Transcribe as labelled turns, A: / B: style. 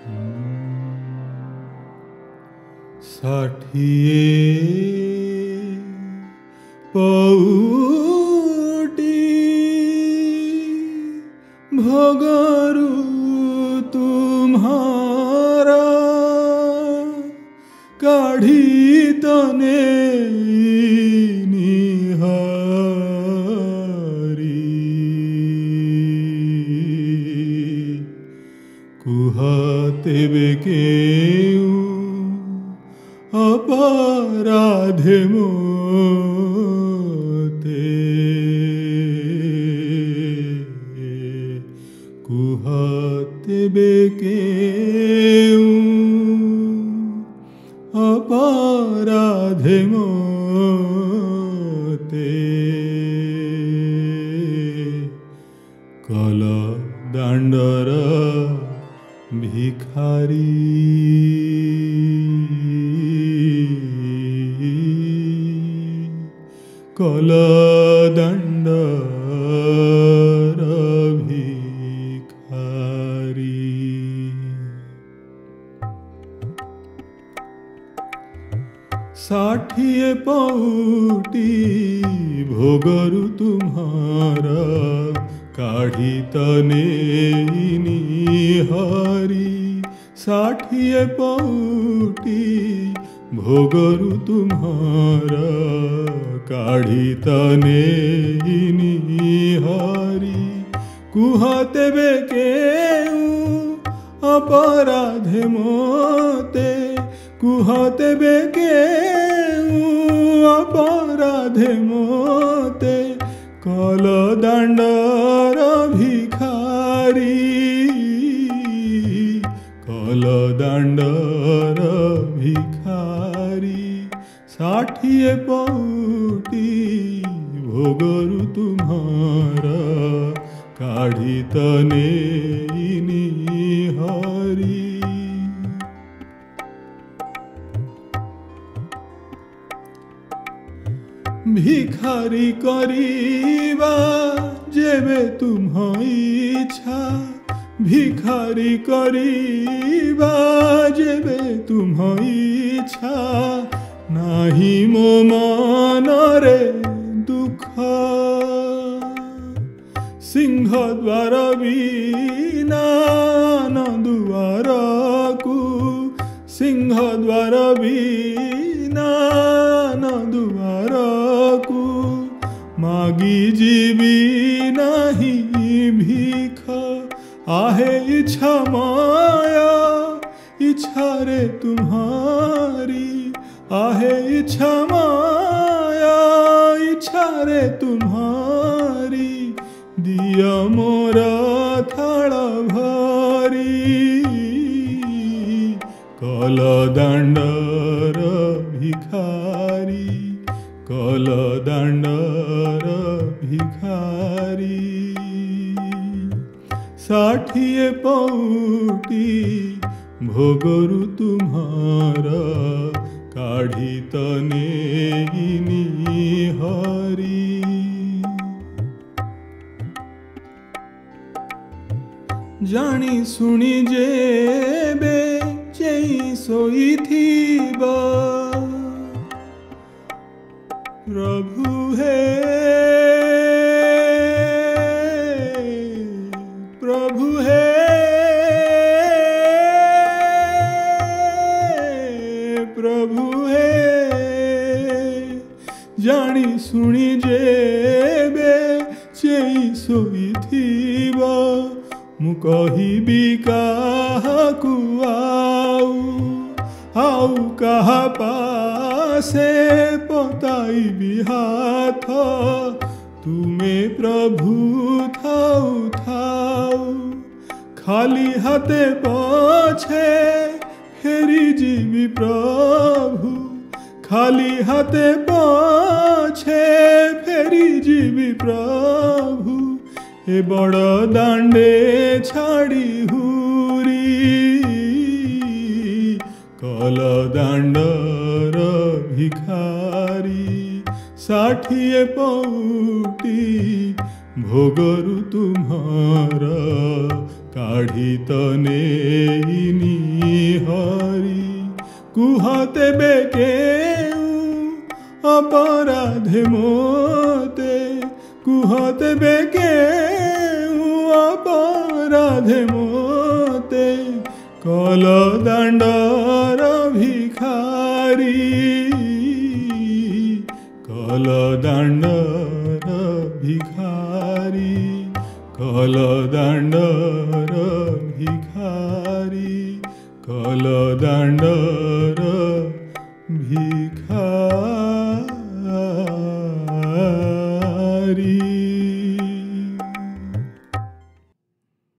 A: ষাঠিয়ে পৌটি ভগরু तुम्हारा काढ़ी तने निहारी कुहाते बेकेऊ अपराधे मोते कुहाते बेकेऊ अपराधे मोते कल दांडर भिखारी कल दांडर भिखारी ষাঠিয়ে পৌটি ভোগরু तुम्हारा काढ़ी तने निहारी ষাঠিয়ে পৌটি भोगरु तुम्हारा काढ़ी तने निहारी कुहते बेकेऊ अपराधे मोते कुहते बेकेऊ अपराधे मोते कल दांडर भिखारी कल दांडर भिखारी ষাঠিয়ে पौटी भोगरु तुम्हारा काढ़ी तने निहारी भिखारी करीबा जेबे तुम इच्छा भिखारी करीबा जेबे तुम इच्छा नाही मो मन रे दुख सिंह द्वार बीना न दुआर को सिंह द्वार बीना न दुआर को मागी जीवी नहीं भीख आहे इच्छा माया इच्छा रे तुम्हारी आहे इच्छा माया इच्छा रे तुम्हारी दिया मोरा थाल भारी कल दांडर भिखारी कल दांडर भिखारी ষাঠিয়ে पौटी भोगरु तुम्हारा काढ़ी तने निहारी जानी सुनी जेबे चेई सोईथिबा प्रभु हे प्रभु हे प्रभु हे जानी सुनी जेबे चेई सोईथिबा मु कहिबी काहाकु आउ कहा पासे पताइबी हाथ तुमे प्रभु थाउ थाउ खाली हाथे पछे फेरी जीवी प्रभु खाली हाथे पछे फेरी जीवी प्रभु ए बड़ दांडे छाड़ी हुरी कल दांडर भिखारी ষাঠিয়ে पौटी भोगरु तुम्हारा काढ़ी तो नेइनी हरि कुहते बेके अपराधे मोते कुहते बेके अपराधे मोते कल दांडर भिखारी कल दांडर भिखारी कल दांडर भिखारी कल दांडर भिखारी।